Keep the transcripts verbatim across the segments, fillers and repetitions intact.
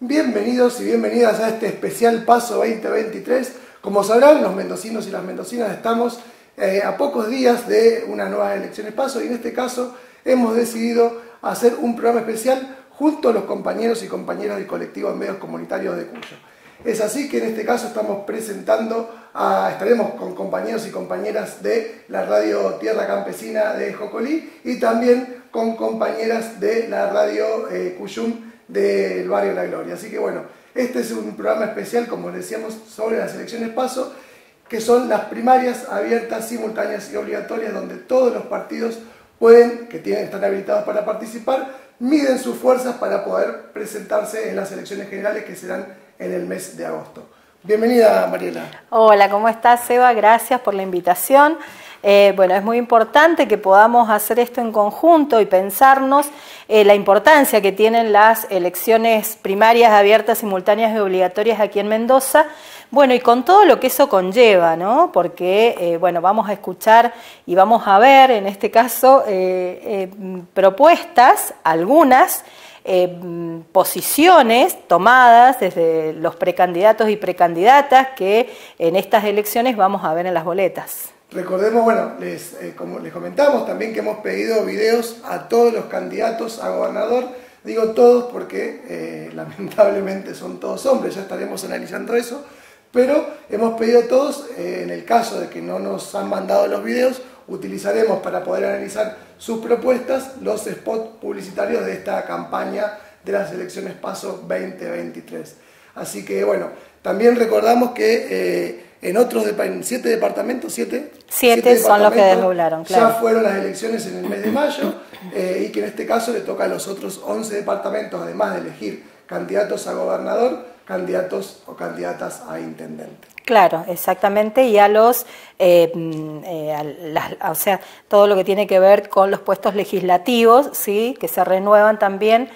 Bienvenidos y bienvenidas a este especial Paso veinte veintitrés. Como sabrán, los mendocinos y las mendocinas estamos eh, a pocos días de unas nuevas elecciones Paso y en este caso hemos decidido hacer un programa especial junto a los compañeros y compañeras del colectivo de medios comunitarios de Cuyo. Es así que en este caso estamos presentando, a, estaremos con compañeros y compañeras de la radio Tierra Campesina de Jocolí y también con compañeras de la radio eh, Cuyum del barrio La Gloria. Así que bueno, este es un programa especial, como decíamos, sobre las elecciones Paso, que son las primarias abiertas, simultáneas y obligatorias, donde todos los partidos pueden, que tienen, están habilitados para participar, miden sus fuerzas para poder presentarse en las elecciones generales que serán en el mes de agosto. Bienvenida, Mariela. Hola, ¿cómo estás, Seba? Gracias por la invitación. Eh, bueno, es muy importante que podamos hacer esto en conjunto y pensarnos eh, la importancia que tienen las elecciones primarias abiertas, simultáneas y obligatorias aquí en Mendoza. Bueno, y con todo lo que eso conlleva, ¿no? Porque, eh, bueno, vamos a escuchar y vamos a ver, en este caso, eh, eh, propuestas, algunas, Eh, posiciones tomadas desde los precandidatos y precandidatas que en estas elecciones vamos a ver en las boletas. Recordemos, bueno, les, eh, como les comentamos también que hemos pedido videos a todos los candidatos a gobernador. Digo todos porque eh, lamentablemente son todos hombres, ya estaremos analizando eso, pero hemos pedido a todos, eh, en el caso de que no nos han mandado los videos, utilizaremos para poder analizar sus propuestas los spots publicitarios de esta campaña de las elecciones Paso veinte veintitrés. Así que bueno, también recordamos que eh, en otros, en siete departamentos, siete, siete, siete son los que desdoblaron, claro. Ya fueron las elecciones en el mes de mayo eh, y que en este caso le toca a los otros once departamentos, además de elegir candidatos a gobernador, candidatos o candidatas a intendente. Claro, exactamente, y a los, eh, eh, a las, o sea, todo lo que tiene que ver con los puestos legislativos, sí, que se renuevan también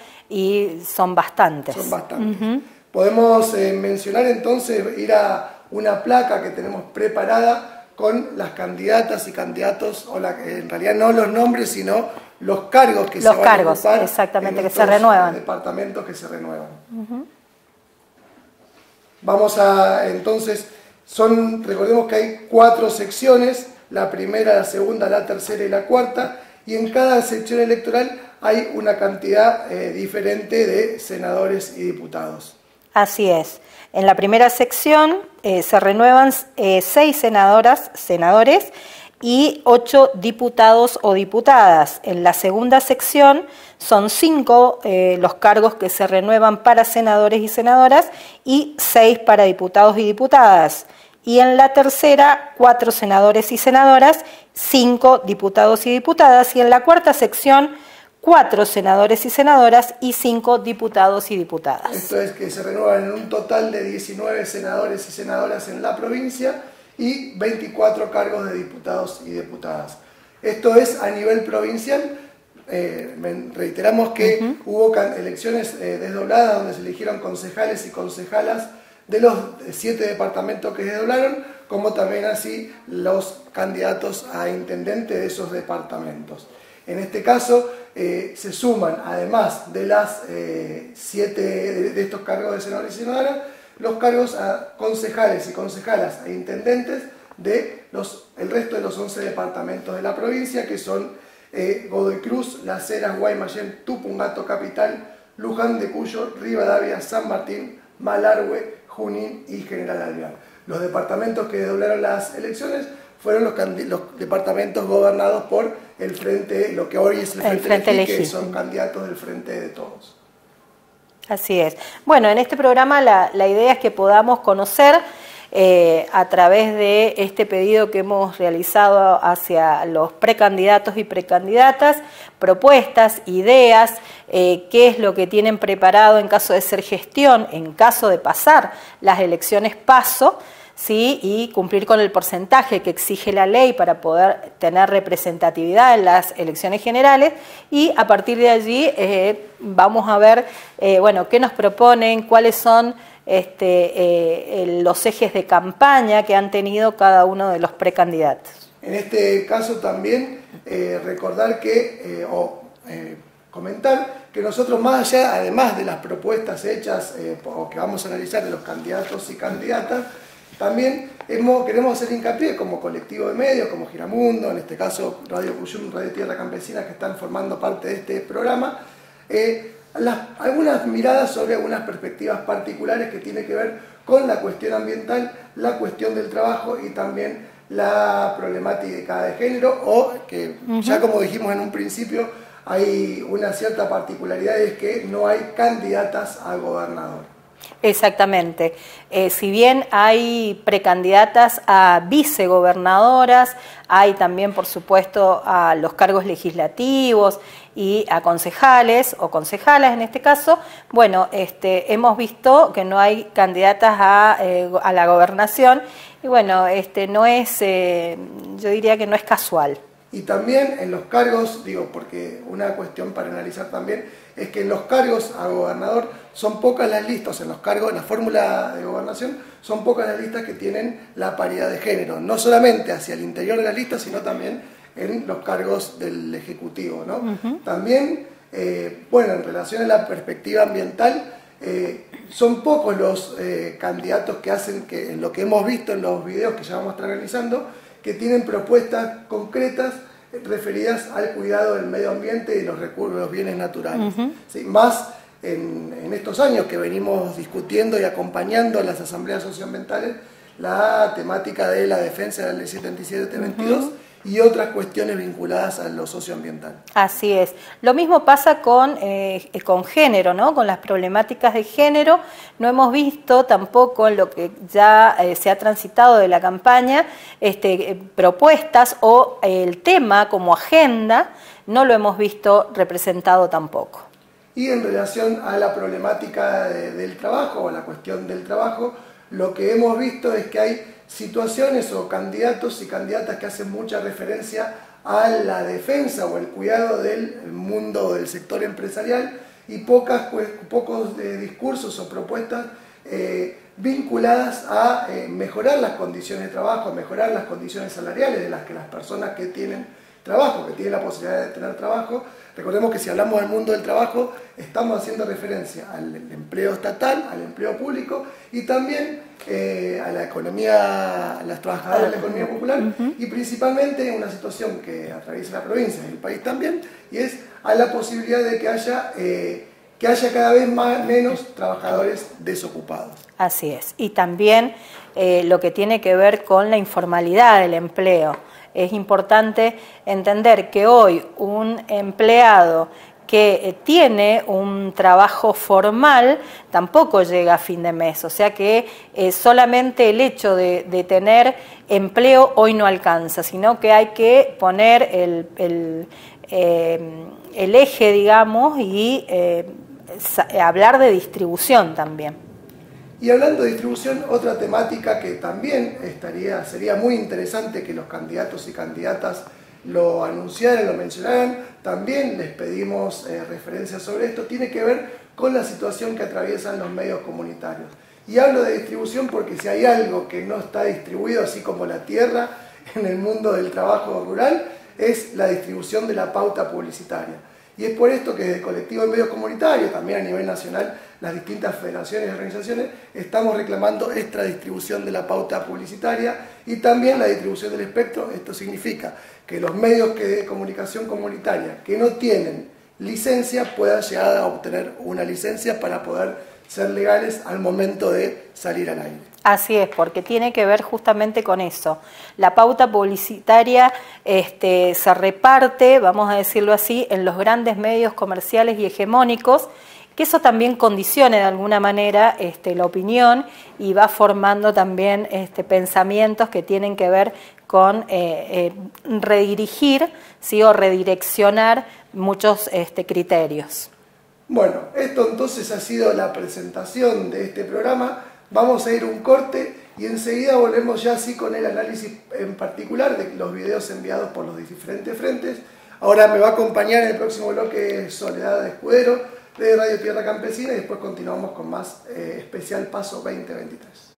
y son bastantes. Son bastantes. Uh-huh. Podemos eh, mencionar entonces, ir a una placa que tenemos preparada con las candidatas y candidatos, o la, en realidad no los nombres, sino los cargos que los se cargos, van a ocupar exactamente, en que se renuevan. departamentos que se renuevan. Uh-huh. Vamos a, entonces, son, recordemos que hay cuatro secciones, la primera, la segunda, la tercera y la cuarta, y en cada sección electoral hay una cantidad eh, diferente de senadores y diputados. Así es. En la primera sección eh, se renuevan eh, seis senadoras, senadores y ocho diputados o diputadas. En la segunda sección son cinco eh, los cargos que se renuevan para senadores y senadoras y seis para diputados y diputadas. Y en la tercera, cuatro senadores y senadoras, cinco diputados y diputadas. Y en la cuarta sección, cuatro senadores y senadoras y cinco diputados y diputadas. Esto es que se renuevan en un total de diecinueve senadores y senadoras en la provincia y veinticuatro cargos de diputados y diputadas. Esto es a nivel provincial. Eh, reiteramos que uh-huh. hubo elecciones eh, desdobladas donde se eligieron concejales y concejalas de los siete departamentos que desdoblaron, como también así los candidatos a intendente de esos departamentos. En este caso eh, se suman, además de las eh, siete de, de estos cargos de senadores y senadoras, los cargos a concejales y concejalas e intendentes de los, el resto de los once departamentos de la provincia, que son eh, Godoy Cruz, Las Heras, Guaymallén, Tupungato Capital, Luján de Cuyo, Rivadavia, San Martín, Malargüe, Junín y General Alvear. Los departamentos que desdoblaron las elecciones fueron los, los departamentos gobernados por el Frente, lo que hoy es el Frente, el Frente Elegí, que son candidatos del Frente de Todos. Así es. Bueno, en este programa la, la idea es que podamos conocer eh, a través de este pedido que hemos realizado hacia los precandidatos y precandidatas, propuestas, ideas, eh, qué es lo que tienen preparado en caso de ser gestión, en caso de pasar las elecciones Paso, ¿sí? Y cumplir con el porcentaje que exige la ley para poder tener representatividad en las elecciones generales, y a partir de allí eh, vamos a ver eh, bueno, qué nos proponen, cuáles son este, eh, los ejes de campaña que han tenido cada uno de los precandidatos. En este caso también eh, recordar que, eh, o eh, comentar que nosotros, más allá, además de las propuestas hechas eh, o que vamos a analizar de los candidatos y candidatas, también hemos, queremos hacer hincapié como colectivo de medios, como Giramundo, en este caso Radio Cuyum, Radio Tierra Campesina, que están formando parte de este programa, eh, las, algunas miradas sobre algunas perspectivas particulares que tienen que ver con la cuestión ambiental, la cuestión del trabajo y también la problemática de género, o que uh-huh. ya como dijimos en un principio, hay una cierta particularidad, es que no hay candidatas a gobernador. Exactamente. Eh, si bien hay precandidatas a vicegobernadoras, hay también, por supuesto, a los cargos legislativos y a concejales o concejalas en este caso. Bueno, este, hemos visto que no hay candidatas a, eh, a la gobernación y bueno, este, no es, eh, yo diría que no es casual. Y también en los cargos, digo, porque una cuestión para analizar también es que en los cargos a gobernador son pocas las listas, en los cargos, en la fórmula de gobernación, son pocas las listas que tienen la paridad de género, no solamente hacia el interior de las listas, sino también en los cargos del Ejecutivo, ¿no? Uh-huh. También, eh, bueno, en relación a la perspectiva ambiental, eh, son pocos los eh, candidatos que hacen, que en lo que hemos visto en los videos que ya vamos a estar realizando, que tienen propuestas concretas referidas al cuidado del medio ambiente y los recursos, los bienes naturales. Uh-huh. ¿Sí? Más en, en estos años que venimos discutiendo y acompañando a las asambleas socioambientales la temática de la defensa de la ley setenta y siete veintidós uh-huh. y otras cuestiones vinculadas a lo socioambiental. Así es. Lo mismo pasa con, eh, con género, ¿no? Con las problemáticas de género. No hemos visto tampoco en lo que ya eh, se ha transitado de la campaña este, eh, propuestas o eh, el tema como agenda, no lo hemos visto representado tampoco. Y en relación a la problemática de, del trabajo o la cuestión del trabajo, lo que hemos visto es que hay situaciones o candidatos y candidatas que hacen mucha referencia a la defensa o el cuidado del mundo del sector empresarial y pocas, pues, pocos eh, discursos o propuestas eh, vinculadas a eh, mejorar las condiciones de trabajo, mejorar las condiciones salariales de las que las personas que tienen trabajo, que tienen la posibilidad de tener trabajo. Recordemos que si hablamos del mundo del trabajo, estamos haciendo referencia al empleo estatal, al empleo público y también eh, a la economía, a las trabajadoras de la economía popular uh-huh. y principalmente una situación que atraviesa la provincia y el país también, y es a la posibilidad de que haya, eh, que haya cada vez más, menos trabajadores desocupados. Así es. Y también eh, lo que tiene que ver con la informalidad del empleo. Es importante entender que hoy un empleado que tiene un trabajo formal tampoco llega a fin de mes, o sea que eh, solamente el hecho de, de tener empleo hoy no alcanza, sino que hay que poner el, el, eh, el eje, digamos, y eh, hablar de distribución también. Y hablando de distribución, otra temática que también estaría, sería muy interesante que los candidatos y candidatas lo anunciaran, lo mencionaran, también les pedimos eh, referencias sobre esto, tiene que ver con la situación que atraviesan los medios comunitarios. Y hablo de distribución porque si hay algo que no está distribuido, así como la tierra en el mundo del trabajo rural, es la distribución de la pauta publicitaria. Y es por esto que desde el colectivo de medios comunitarios, también a nivel nacional, las distintas federaciones y organizaciones, estamos reclamando esta distribución de la pauta publicitaria y también la distribución del espectro. Esto significa que los medios de comunicación comunitaria que no tienen licencia puedan llegar a obtener una licencia para poder ser legales al momento de salir al aire. Así es, porque tiene que ver justamente con eso. La pauta publicitaria este, se reparte, vamos a decirlo así, en los grandes medios comerciales y hegemónicos, que eso también condicione de alguna manera este, la opinión y va formando también este, pensamientos que tienen que ver con eh, eh, redirigir, ¿sí? o redireccionar muchos este, criterios. Bueno, esto entonces ha sido la presentación de este programa. Vamos a ir un corte y enseguida volvemos ya así con el análisis en particular de los videos enviados por los diferentes frentes. Ahora me va a acompañar en el próximo bloque Soledad Escudero de Radio Tierra Campesina y después continuamos con más eh, especial Paso veinte veintitrés.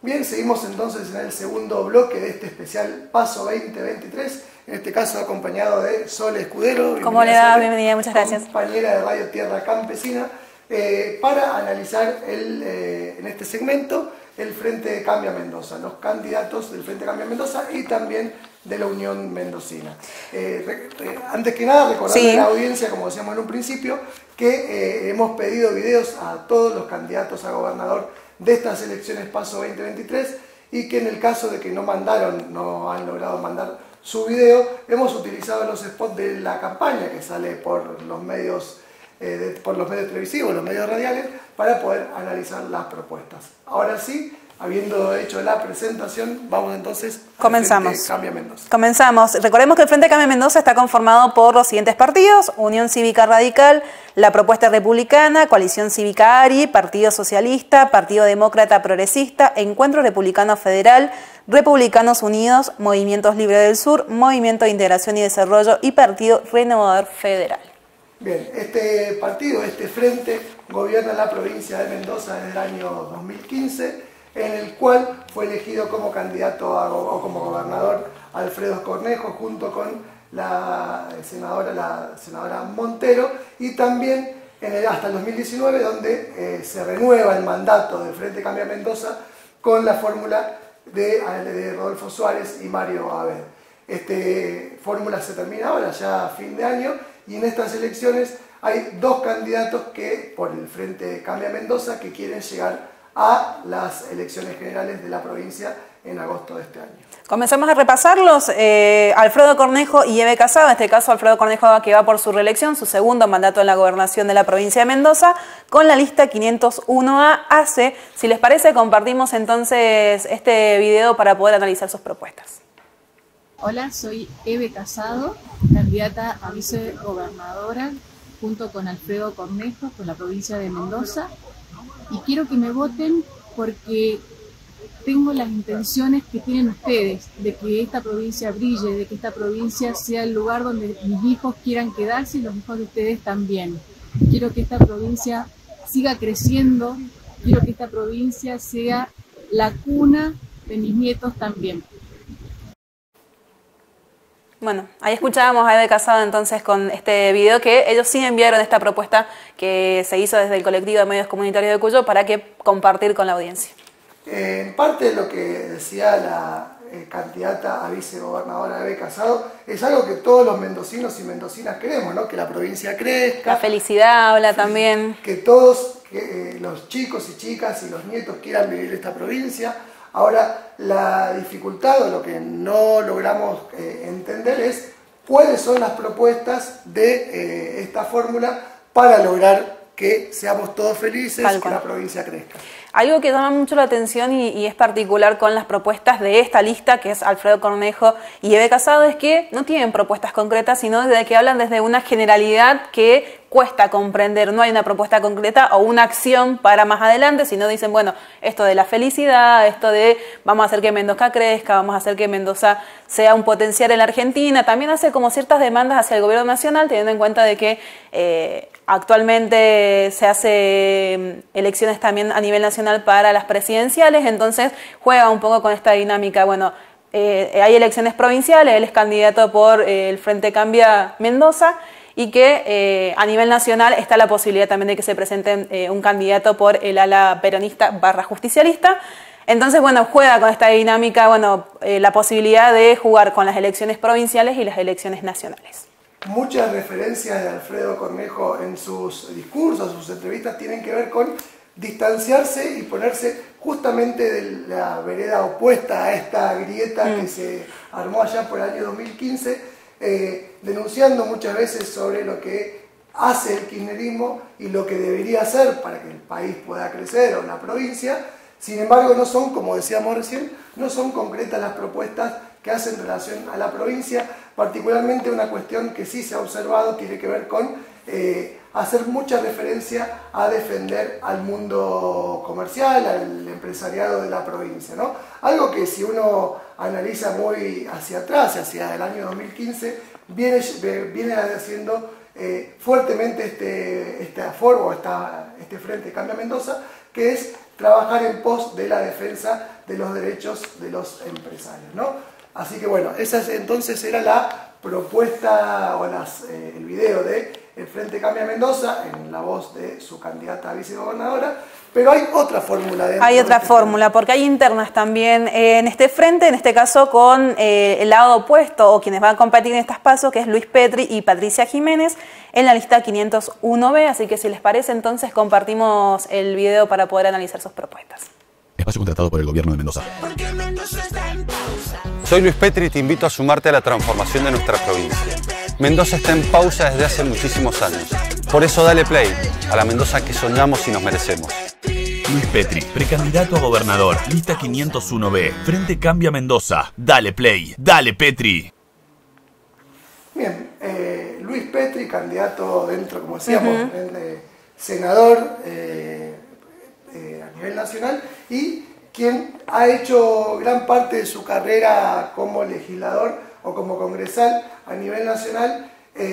Bien, seguimos entonces en el segundo bloque de este especial Paso veinte veintitrés, en este caso acompañado de Sole Escudero. ¿Cómo le va? Bienvenida, muchas gracias. Compañera de Radio Tierra Campesina, eh, para analizar el, eh, en este segmento el Frente Cambia Mendoza, los candidatos del Frente Cambia Mendoza y también de la Unión Mendocina. Eh, re, re, antes que nada, recordarle sí. a la audiencia, como decíamos en un principio, que eh, hemos pedido videos a todos los candidatos a gobernador de estas elecciones Paso veinte veintitrés y que en el caso de que no mandaron, no han logrado mandar su video, hemos utilizado los spots de la campaña que sale por los medios, eh, de, por los medios televisivos, los medios radiales, para poder analizar las propuestas. Ahora sí, habiendo hecho la presentación, vamos entonces Comenzamos. al Frente Cambia Mendoza. Comenzamos. Recordemos que el Frente Cambia Mendoza está conformado por los siguientes partidos: Unión Cívica Radical, La Propuesta Republicana, Coalición Cívica ARI, Partido Socialista, Partido Demócrata Progresista, Encuentro Republicano Federal, Republicanos Unidos, Movimientos Libres del Sur, Movimiento de Integración y Desarrollo y Partido Renovador Federal. Bien, este partido, este frente, gobierna la provincia de Mendoza desde el año dos mil quince, en el cual fue elegido como candidato a, o como gobernador Alfredo Cornejo junto con la senadora, la senadora Montero, y también en el, hasta el dos mil diecinueve, donde eh, se renueva el mandato del Frente Cambia Mendoza con la fórmula de, de Rodolfo Suárez y Mario Abed. Esta fórmula se termina ahora, ya a fin de año, y en estas elecciones hay dos candidatos que, por el Frente Cambia Mendoza, que quieren llegar a las elecciones generales de la provincia en agosto de este año. Comenzamos a repasarlos. Eh, Alfredo Cornejo y Eve Casado, en este caso Alfredo Cornejo, que va por su reelección, su segundo mandato en la gobernación de la provincia de Mendoza, con la lista quinientos uno A A C. Si les parece, compartimos entonces este video para poder analizar sus propuestas. Hola, soy Eve Casado, candidata a vicegobernadora junto con Alfredo Cornejo por la provincia de Mendoza, y quiero que me voten porque tengo las intenciones que tienen ustedes de que esta provincia brille, de que esta provincia sea el lugar donde mis hijos quieran quedarse y los hijos de ustedes también. Quiero que esta provincia siga creciendo, quiero que esta provincia sea la cuna de mis nietos también. Bueno, ahí escuchábamos a Eve Casado entonces con este video, que ellos sí enviaron esta propuesta que se hizo desde el colectivo de medios comunitarios de Cuyo para que compartir con la audiencia. Eh, en parte de lo que decía la eh, candidata a vicegobernadora Eve Casado es algo que todos los mendocinos y mendocinas queremos, ¿no? Que la provincia crezca. La felicidad habla también. Que todos que, eh, los chicos y chicas y los nietos quieran vivir esta provincia. Ahora, la dificultad o lo que no logramos eh, entender es cuáles son las propuestas de eh, esta fórmula para lograr que seamos todos felices y que la provincia crezca. Algo que llama mucho la atención y, y es particular con las propuestas de esta lista, que es Alfredo Cornejo y Eve Casado, es que no tienen propuestas concretas, sino de que hablan desde una generalidad que cuesta comprender. No hay una propuesta concreta o una acción para más adelante, sino dicen, bueno, esto de la felicidad, esto de vamos a hacer que Mendoza crezca, vamos a hacer que Mendoza sea un potencial en la Argentina. También hace como ciertas demandas hacia el gobierno nacional, teniendo en cuenta de que eh, actualmente se hace elecciones también a nivel nacional para las presidenciales, entonces juega un poco con esta dinámica. Bueno, eh, hay elecciones provinciales, él es candidato por eh, el Frente Cambia Mendoza, y que eh, a nivel nacional está la posibilidad también de que se presente eh, un candidato por el ala peronista barra justicialista. Entonces, bueno, juega con esta dinámica, bueno, eh, la posibilidad de jugar con las elecciones provinciales y las elecciones nacionales. Muchas referencias de Alfredo Cornejo en sus discursos, sus entrevistas, tienen que ver con distanciarse y ponerse justamente de la vereda opuesta a esta grieta mm. que se armó allá por el año dos mil quince, eh, denunciando muchas veces sobre lo que hace el kirchnerismo y lo que debería hacer para que el país pueda crecer o la provincia. Sin embargo, no son, como decíamos recién, no son concretas las propuestas que hacen relación a la provincia. Particularmente una cuestión que sí se ha observado tiene que ver con eh, hacer mucha referencia a defender al mundo comercial, al empresariado de la provincia, ¿no? Algo que si uno analiza muy hacia atrás, hacia el año dos mil quince, viene, viene haciendo eh, fuertemente este, este aforo, esta, este Frente Cambia Mendoza, que es trabajar en pos de la defensa de los derechos de los empresarios, ¿no? Así que bueno, esa es, entonces era la propuesta o las, eh, el video de el Frente Cambia Mendoza en la voz de su candidata a vicegobernadora, pero hay otra fórmula. Hay otra de fórmula, porque hay internas también eh, en este frente, en este caso con eh, el lado opuesto o quienes van a competir en estas pasos, que es Luis Petri y Patricia Jiménez, en la lista quinientos uno B, así que si les parece entonces compartimos el video para poder analizar sus propuestas. Espacio contratado por el gobierno de Mendoza. Porque Mendoza está en pausa. Soy Luis Petri y te invito a sumarte a la transformación de nuestra provincia. Mendoza está en pausa desde hace muchísimos años. Por eso dale play a la Mendoza que soñamos y nos merecemos. Luis Petri, precandidato a gobernador, lista quinientos uno B, Frente Cambia Mendoza. Dale play, dale Petri. Bien, eh, Luis Petri, candidato dentro, como decíamos, uh-huh. de senador eh, eh, a nivel nacional y quien ha hecho gran parte de su carrera como legislador o como congresal a nivel nacional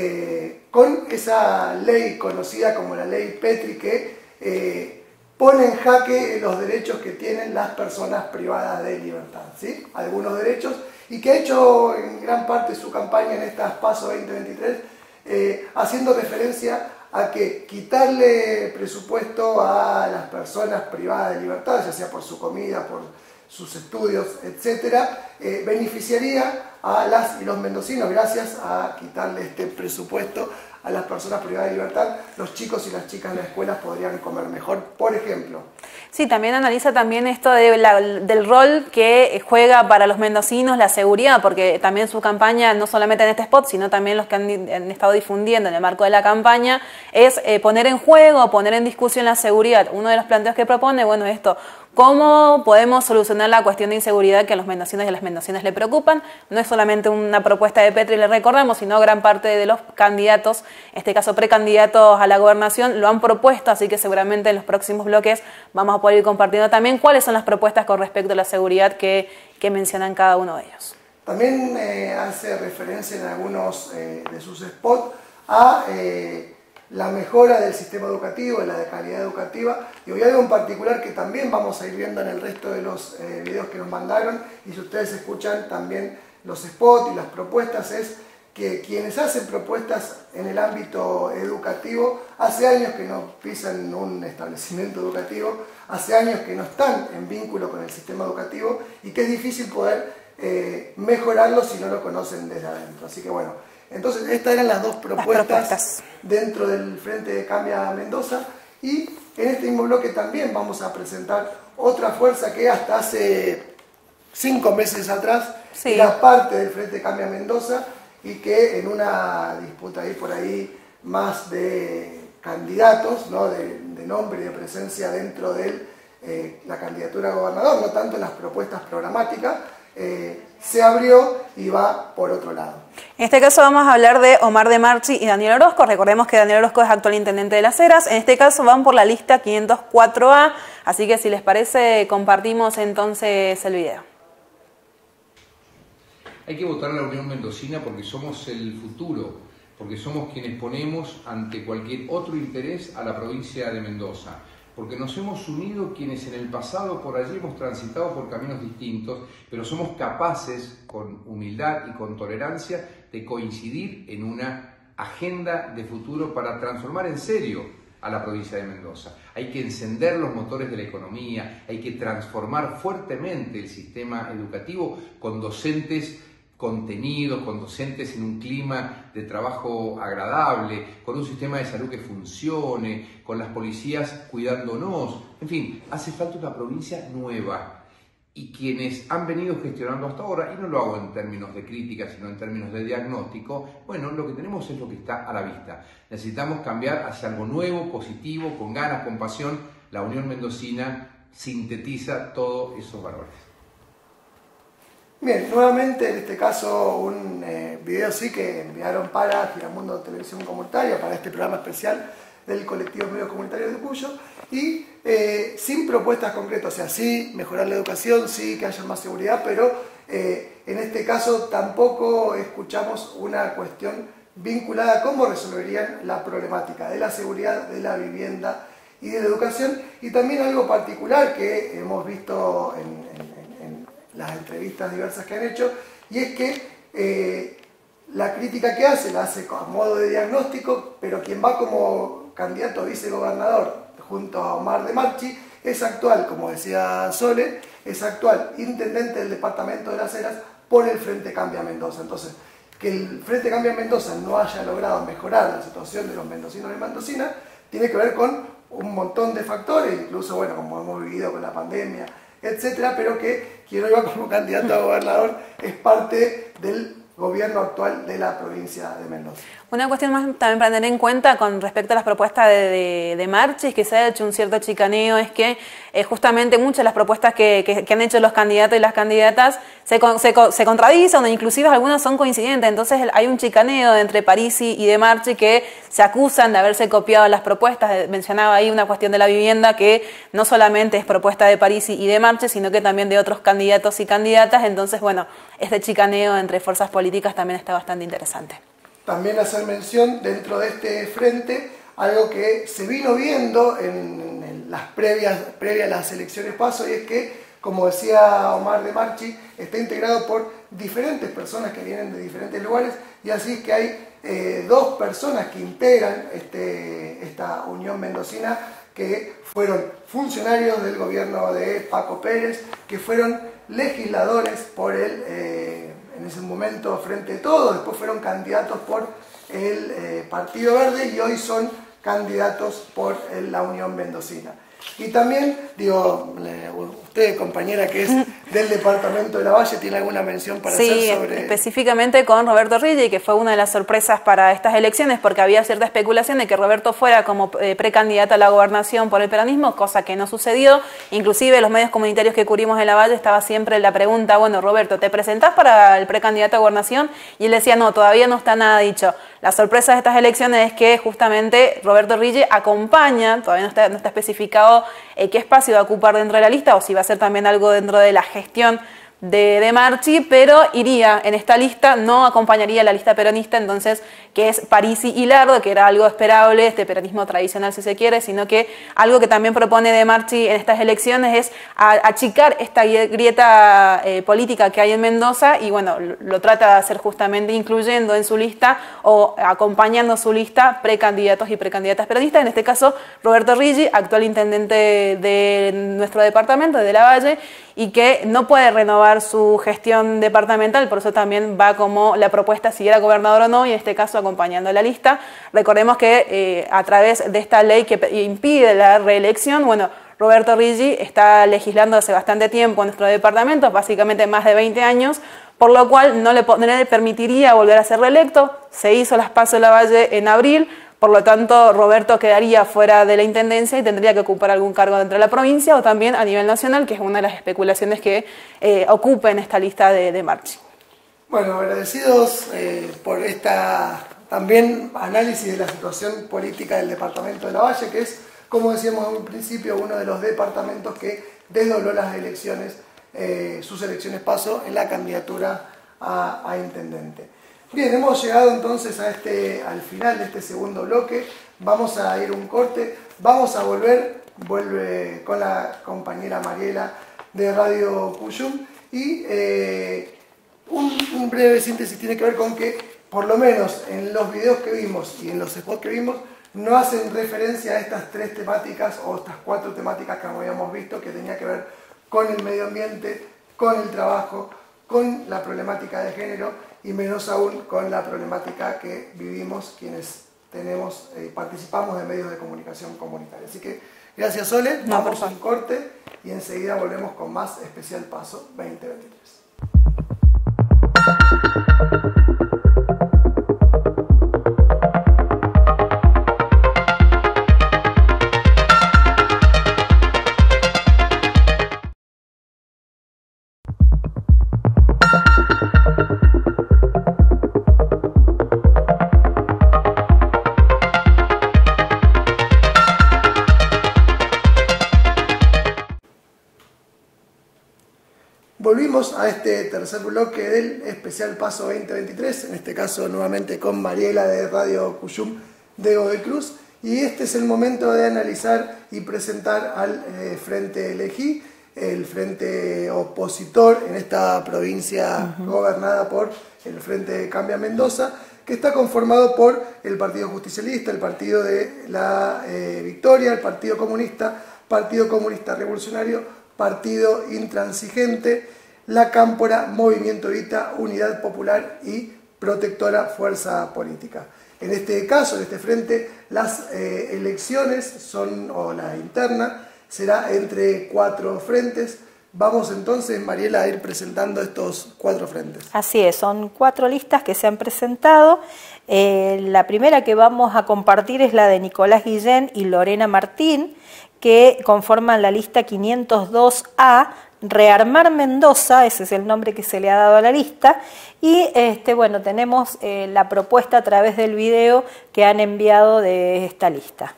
eh, con esa ley conocida como la ley Petri que eh, pone en jaque los derechos que tienen las personas privadas de libertad, ¿sí? Algunos derechos, y que ha hecho en gran parte su campaña en estas PASO veinte veintitrés eh, haciendo referencia a que quitarle presupuesto a las personas privadas de libertad, ya sea por su comida, por sus estudios, etcétera, eh, beneficiaría a las y los mendocinos. Gracias a quitarle este presupuesto a las personas privadas de libertad, los chicos y las chicas en las escuelas podrían comer mejor, por ejemplo. Sí, también analiza también esto de la, del rol que juega para los mendocinos la seguridad, porque también su campaña, no solamente en este spot, sino también los que han, han estado difundiendo en el marco de la campaña, es eh, poner en juego, poner en discusión la seguridad. Uno de los planteos que propone, bueno, esto, ¿cómo podemos solucionar la cuestión de inseguridad que a los mendocinos y a las mendocinas le preocupan? No es solamente una propuesta de Petri, le recordamos, sino gran parte de los candidatos, en este caso precandidatos a la gobernación, lo han propuesto, así que seguramente en los próximos bloques vamos a poder ir compartiendo también cuáles son las propuestas con respecto a la seguridad que, que mencionan cada uno de ellos. También eh, hace referencia en algunos eh, de sus spots a eh, la mejora del sistema educativo, de la de calidad educativa, y hoy hay algo en particular que también vamos a ir viendo en el resto de los eh, videos que nos mandaron, y si ustedes escuchan también los spots y las propuestas, es que quienes hacen propuestas en el ámbito educativo, hace años que no pisan un establecimiento educativo, hace años que no están en vínculo con el sistema educativo y que es difícil poder eh, mejorarlo si no lo conocen desde adentro. Así que bueno, entonces estas eran las dos propuestas, las propuestas dentro del Frente de Cambia Mendoza, y en este mismo bloque también vamos a presentar otra fuerza que hasta hace cinco meses atrás sí. era parte del Frente Cambia Mendoza, y que en una disputa ahí por ahí más de candidatos, ¿no? de, de nombre y de presencia dentro de eh, la candidatura a gobernador, no tanto en las propuestas programáticas, eh, se abrió y va por otro lado. En este caso vamos a hablar de Omar de Marchi y Daniel Orozco. Recordemos que Daniel Orozco es actual intendente de Las Heras. En este caso van por la lista quinientos cuatro A, así que si les parece compartimos entonces el video. Hay que votar a la Unión Mendocina porque somos el futuro, porque somos quienes ponemos ante cualquier otro interés a la provincia de Mendoza, porque nos hemos unido quienes en el pasado por allí hemos transitado por caminos distintos, pero somos capaces, con humildad y con tolerancia, de coincidir en una agenda de futuro para transformar en serio a la provincia de Mendoza. Hay que encender los motores de la economía, hay que transformar fuertemente el sistema educativo con docentes contenidos, con docentes en un clima de trabajo agradable, con un sistema de salud que funcione, con las policías cuidándonos. En fin, hace falta una provincia nueva. Y quienes han venido gestionando hasta ahora, y no lo hago en términos de crítica, sino en términos de diagnóstico, bueno, lo que tenemos es lo que está a la vista. Necesitamos cambiar hacia algo nuevo, positivo, con ganas, con pasión. La Unión Mendocina sintetiza todos esos valores. Bien, nuevamente en este caso un eh, video sí que enviaron para Giramundo Televisión Comunitaria, para este programa especial del colectivo Medios Comunitarios de Cuyo, y eh, sin propuestas concretas, o sea, sí mejorar la educación, sí que haya más seguridad, pero eh, en este caso tampoco escuchamos una cuestión vinculada a cómo resolverían la problemática de la seguridad, de la vivienda y de la educación, y también algo particular que hemos visto en, en, en las entrevistas diversas que han hecho, y es que eh, la crítica que hace la hace a modo de diagnóstico, pero quien va como candidato a vicegobernador junto a Omar de Marchi es actual, como decía Sole, es actual intendente del departamento de Las Heras por el Frente Cambia Mendoza. Entonces, que el Frente Cambia Mendoza no haya logrado mejorar la situación de los mendocinos y mendocinas tiene que ver con un montón de factores, incluso, bueno, como hemos vivido con la pandemia, etcétera, pero que quien hoy va como candidato a gobernador es parte del gobierno actual de la provincia de Mendoza. Una cuestión más también para tener en cuenta con respecto a las propuestas de, de, de Marchi, que se ha hecho un cierto chicaneo, es que eh, justamente muchas de las propuestas que, que, que han hecho los candidatos y las candidatas se, se, se contradicen o inclusive algunas son coincidentes. Entonces hay un chicaneo entre Parisi y de Marchi que se acusan de haberse copiado las propuestas. Mencionaba ahí una cuestión de la vivienda que no solamente es propuesta de Parisi y de Marchi, sino que también de otros candidatos y candidatas. Entonces, bueno, este chicaneo entre fuerzas políticas también está bastante interesante. También hacer mención dentro de este frente, algo que se vino viendo en, en las previas, previas a las elecciones PASO, y es que, como decía Omar de Marchi, está integrado por diferentes personas que vienen de diferentes lugares, y así es que hay eh, dos personas que integran este, esta Unión Mendocina, que fueron funcionarios del gobierno de Paco Pérez, que fueron legisladores por el... Eh, en ese momento Frente de Todos, después fueron candidatos por el eh, Partido Verde y hoy son candidatos por el, la Unión Mendocina. Y también, digo, usted, compañera, que es del departamento de La Valle, ¿tiene alguna mención para sí, hacer sobre...? Sí, específicamente con Roberto Riggi, que fue una de las sorpresas para estas elecciones, porque había cierta especulación de que Roberto fuera como eh, precandidato a la gobernación por el peronismo, cosa que no sucedió. Inclusive los medios comunitarios que cubrimos en La Valle estaba siempre la pregunta, bueno, Roberto, ¿te presentás para el precandidato a gobernación? Y él decía, no, todavía no está nada dicho. La sorpresa de estas elecciones es que justamente Roberto Riggi acompaña, todavía no está, no está especificado eh, qué espacio va a ocupar dentro de la lista o si va a ser también algo dentro de la gestión de, de Marchi, pero iría en esta lista, no acompañaría la lista peronista, entonces, que es Parisi y Lardo, que era algo esperable, este peronismo tradicional si se quiere, sino que algo que también propone de Marchi en estas elecciones es a, achicar esta grieta eh, política que hay en Mendoza y bueno, lo, lo trata de hacer justamente incluyendo en su lista o acompañando su lista precandidatos y precandidatas peronistas, en este caso Roberto Riggi, actual intendente de nuestro departamento, de La Valle, y que no puede renovar su gestión departamental, por eso también va como la propuesta si era gobernador o no, y en este caso acompañando la lista. Recordemos que eh, a través de esta ley que impide la reelección, bueno, Roberto Riggi está legislando hace bastante tiempo en nuestro departamento, básicamente más de veinte años, por lo cual no le, no le permitiría volver a ser reelecto. Se hizo las PASO de La Valle en abril, por lo tanto Roberto quedaría fuera de la intendencia y tendría que ocupar algún cargo dentro de la provincia o también a nivel nacional, que es una de las especulaciones que eh, ocupa en esta lista de, de Marchi. Bueno, agradecidos eh, por esta también análisis de la situación política del departamento de La Valle, que es, como decíamos en un principio, uno de los departamentos que desdobló las elecciones, eh, sus elecciones PASO en la candidatura a, a intendente. Bien, hemos llegado entonces a este, al final de este segundo bloque. Vamos a ir un corte, vamos a volver, vuelve con la compañera Mariela de Radio Cuyum y eh, un, un breve síntesis tiene que ver con que, por lo menos en los videos que vimos y en los spots que vimos, no hacen referencia a estas tres temáticas o estas cuatro temáticas que habíamos visto, que tenía que ver con el medio ambiente, con el trabajo, con la problemática de género y menos aún con la problemática que vivimos quienes tenemos eh, participamos de medios de comunicación comunitaria. Así que gracias, Sole, no, vamos a un corte y enseguida volvemos con más Especial Paso veinte veintitrés. Volvimos a este tercer bloque del Especial Paso veinte veintitrés, en este caso nuevamente con Mariela de Radio Cuyum de Godoy Cruz, Y este es el momento de analizar y presentar al eh, Frente Elegí, el frente opositor en esta provincia uh-huh. gobernada por el Frente Cambia Mendoza, que está conformado por el Partido Justicialista, el Partido de la eh, Victoria, el Partido Comunista, Partido Comunista Revolucionario, Partido Intransigente, La Cámpora, Movimiento Evita, Unidad Popular y Protectora Fuerza Política. En este caso, en este frente, las eh, elecciones son, o la interna, será entre cuatro frentes. Vamos entonces, Mariela, a ir presentando estos cuatro frentes. Así es, son cuatro listas que se han presentado. Eh, la primera que vamos a compartir es la de Nicolás Guillén y Lorena Martín, que conforman la lista quinientos dos A, Rearmar Mendoza, ese es el nombre que se le ha dado a la lista, y este, bueno, tenemos eh, la propuesta a través del video que han enviado de esta lista.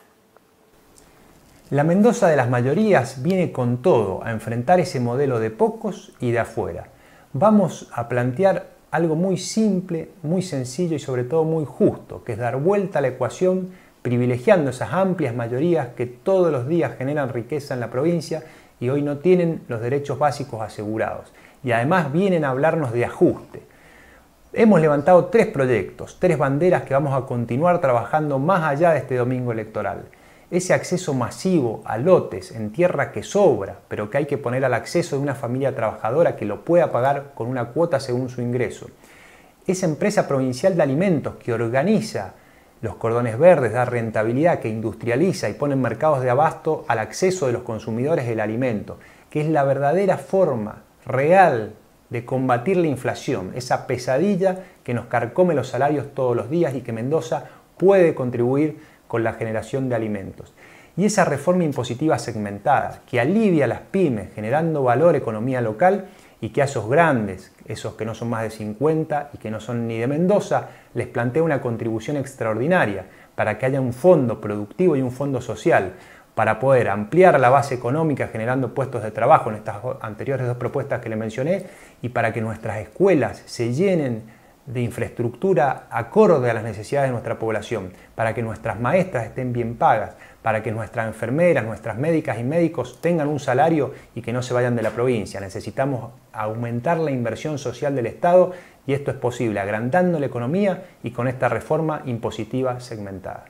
La Mendoza de las mayorías viene con todo a enfrentar ese modelo de pocos y de afuera. Vamos a plantear algo muy simple, muy sencillo y sobre todo muy justo, que es dar vuelta a la ecuación privilegiando esas amplias mayorías que todos los días generan riqueza en la provincia y hoy no tienen los derechos básicos asegurados. Y además vienen a hablarnos de ajuste. Hemos levantado tres proyectos, tres banderas que vamos a continuar trabajando más allá de este domingo electoral. Ese acceso masivo a lotes en tierra que sobra, pero que hay que poner al acceso de una familia trabajadora que lo pueda pagar con una cuota según su ingreso. Esa empresa provincial de alimentos que organiza los cordones verdes, da rentabilidad, que industrializa y pone en mercados de abasto al acceso de los consumidores del alimento, que es la verdadera forma real de combatir la inflación, esa pesadilla que nos carcome los salarios todos los días y que Mendoza puede contribuir con la generación de alimentos. Y esa reforma impositiva segmentada, que alivia a las pymes, generando valor, economía local, y que a esos grandes, esos que no son más de cincuenta y que no son ni de Mendoza, les plantea una contribución extraordinaria para que haya un fondo productivo y un fondo social, para poder ampliar la base económica generando puestos de trabajo en estas anteriores dos propuestas que le mencioné, y para que nuestras escuelas se llenen de infraestructura acorde a las necesidades de nuestra población, para que nuestras maestras estén bien pagas, para que nuestras enfermeras, nuestras médicas y médicos tengan un salario y que no se vayan de la provincia. Necesitamos aumentar la inversión social del Estado y esto es posible agrandando la economía y con esta reforma impositiva segmentada.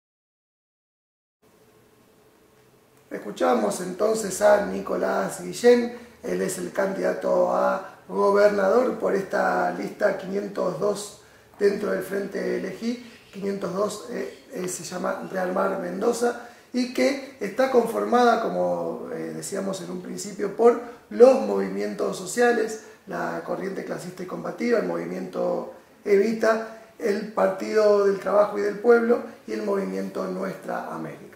Escuchamos entonces a Nicolás Guillén, él es el candidato a gobernador por esta lista quinientos dos dentro del Frente Elegí. quinientos dos eh, eh, se llama Rearmar Mendoza y que está conformada, como eh, decíamos en un principio, por los movimientos sociales, la Corriente Clasista y Combativa, el Movimiento Evita, el Partido del Trabajo y del Pueblo y el Movimiento Nuestra América.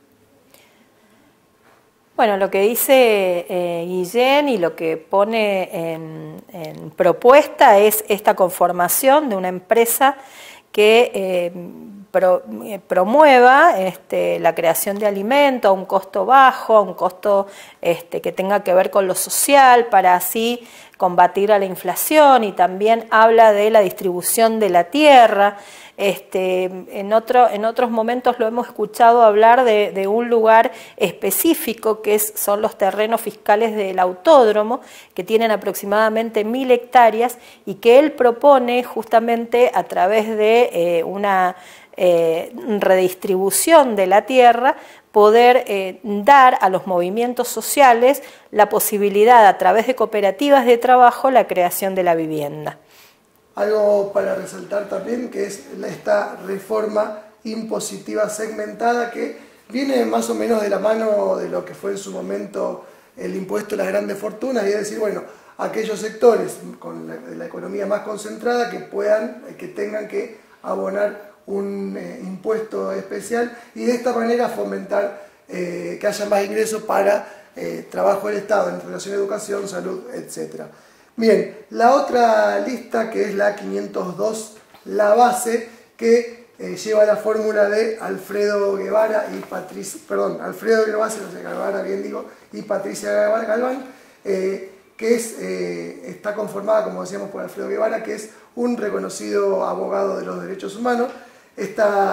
Bueno, lo que dice eh, Guillén y lo que pone en, en propuesta es esta conformación de una empresa que eh, pro, eh, promueva este, la creación de alimentos a un costo bajo, a un costo este, que tenga que ver con lo social, para así combatir a la inflación, y también habla de la distribución de la tierra. Este, en, otro, en otros momentos lo hemos escuchado hablar de, de un lugar específico que es, son los terrenos fiscales del autódromo, que tienen aproximadamente mil hectáreas y que él propone justamente a través de eh, una eh, redistribución de la tierra poder eh, dar a los movimientos sociales la posibilidad a través de cooperativas de trabajo la creación de la vivienda. Algo para resaltar también, que es esta reforma impositiva segmentada que viene más o menos de la mano de lo que fue en su momento el impuesto a las grandes fortunas, y es decir, bueno, aquellos sectores con la, de la economía más concentrada que puedan, que tengan que abonar un eh, impuesto especial y de esta manera fomentar eh, que haya más ingresos para eh, trabajo del Estado en relación a educación, salud, etcétera. Bien, la otra lista, que es la quinientos dos, la base, que eh, lleva la fórmula de Alfredo Guevara y Patricia, perdón, Alfredo Guevara, no sé, Guevara, bien digo, y Patricia Galván, eh, que es, eh, está conformada, como decíamos, por Alfredo Guevara, que es un reconocido abogado de los derechos humanos. Esta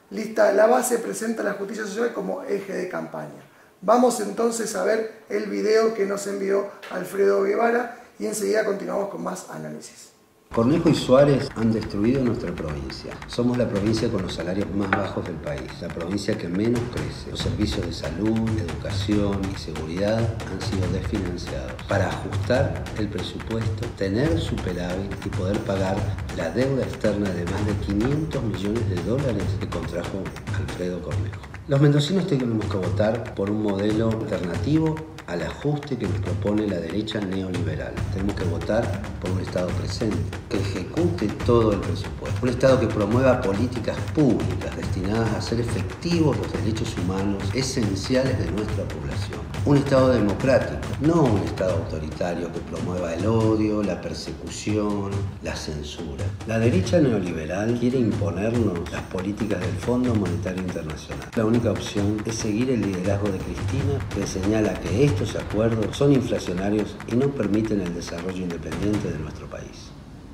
lista La Base presenta la justicia social como eje de campaña. Vamos entonces a ver el video que nos envió Alfredo Guevara y enseguida continuamos con más análisis. Cornejo y Suárez han destruido nuestra provincia. Somos la provincia con los salarios más bajos del país, la provincia que menos crece. Los servicios de salud, educación y seguridad han sido desfinanciados. Para ajustar el presupuesto, tener superávit y poder pagar la deuda externa de más de quinientos millones de dólares que contrajo Alfredo Cornejo. Los mendocinos tenemos que votar por un modelo alternativo al ajuste que nos propone la derecha neoliberal. Tenemos que votar por un Estado presente, que ejecute todo el presupuesto. Un Estado que promueva políticas públicas destinadas a hacer efectivos los derechos humanos esenciales de nuestra población. Un Estado democrático, no un Estado autoritario que promueva el odio, la persecución, la censura. La derecha neoliberal quiere imponernos las políticas del Fondo Monetario Internacional. La única opción es seguir el liderazgo de Cristina, que señala que esto Estos acuerdos son inflacionarios y no permiten el desarrollo independiente de nuestro país.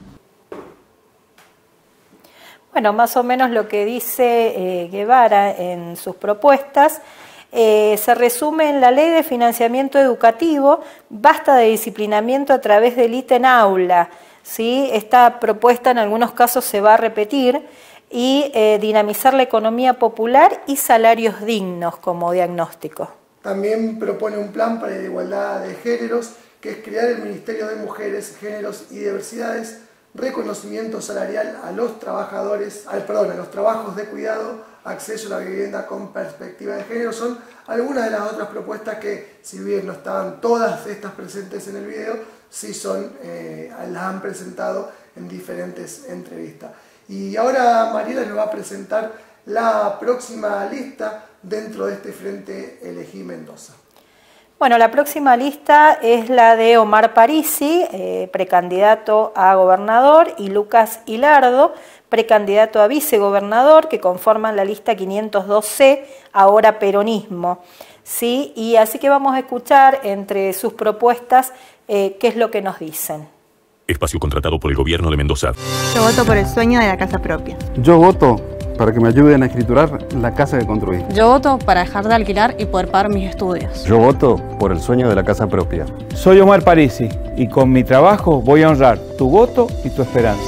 Bueno, más o menos lo que dice eh, Guevara en sus propuestas eh, se resume en la Ley de Financiamiento Educativo, basta de disciplinamiento a través del ítem aula, ¿sí? Esta propuesta en algunos casos se va a repetir, y eh, dinamizar la economía popular y salarios dignos como diagnóstico. También propone un plan para la igualdad de géneros, que es crear el Ministerio de Mujeres, Géneros y Diversidades, reconocimiento salarial a los trabajadores, al, perdón, a los trabajos de cuidado, acceso a la vivienda con perspectiva de género. Son algunas de las otras propuestas que, si bien no estaban todas estas presentes en el video, sí son, eh, las han presentado en diferentes entrevistas. Y ahora Mariela nos va a presentar la próxima lista dentro de este Frente Elegí Mendoza. Bueno, la próxima lista es la de Omar Parisi, eh, precandidato a gobernador, y Lucas Hilardo, precandidato a vicegobernador, que conforman la lista quinientos dos ce, ahora peronismo. ¿Sí? Y así que vamos a escuchar entre sus propuestas eh, qué es lo que nos dicen. Espacio contratado por el gobierno de Mendoza. Yo voto por el sueño de la casa propia. Yo voto para que me ayuden a escriturar la casa que construí. Yo voto para dejar de alquilar y poder pagar mis estudios. Yo voto por el sueño de la casa propia. Soy Omar Parisi y con mi trabajo voy a honrar tu voto y tu esperanza.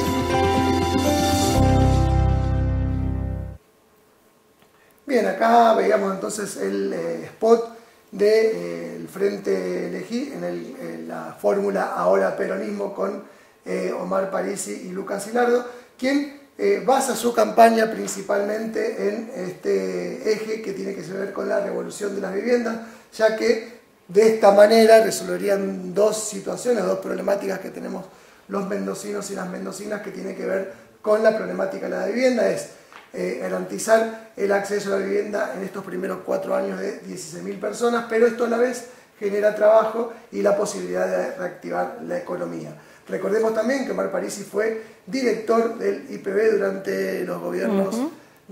Bien, acá veíamos entonces el eh, spot del de, eh, Frente Elegí en, el, en la fórmula ahora peronismo con eh, Omar Parisi y Lucas Hilardo, quien eh, basa su campaña principalmente en este eje que tiene que ver con la revolución de las viviendas, ya que de esta manera resolverían dos situaciones, dos problemáticas que tenemos los mendocinos y las mendocinas, que tiene que ver con la problemática de la vivienda. Es Eh, garantizar el acceso a la vivienda en estos primeros cuatro años de dieciséis mil personas, pero esto a la vez genera trabajo y la posibilidad de reactivar la economía. Recordemos también que Omar Parisi fue director del I P B durante los gobiernos uh-huh.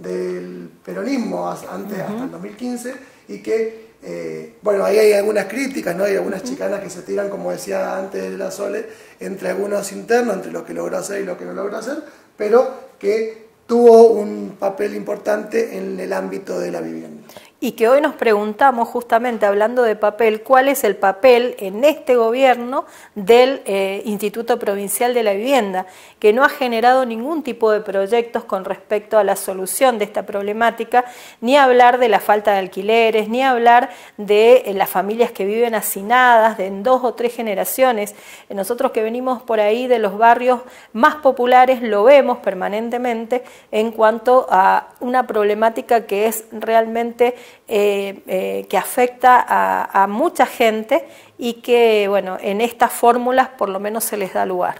del peronismo, antes, uh-huh. hasta el dos mil quince, y que, eh, bueno, ahí hay algunas críticas, ¿no? Hay algunas uh-huh. chicanas que se tiran, como decía antes de la Sole, entre algunos internos, entre lo que logró hacer y lo que no logró hacer, pero que tuvo un papel importante en el ámbito de la vivienda. Y que hoy nos preguntamos, justamente hablando de papel, cuál es el papel en este gobierno del eh, Instituto Provincial de la Vivienda, que no ha generado ningún tipo de proyectos con respecto a la solución de esta problemática, ni hablar de la falta de alquileres, ni hablar de eh, las familias que viven hacinadas de en dos o tres generaciones. Nosotros que venimos por ahí de los barrios más populares lo vemos permanentemente en cuanto a una problemática que es realmente Eh, eh, que afecta a, a mucha gente y que, bueno, en estas fórmulas por lo menos se les da lugar.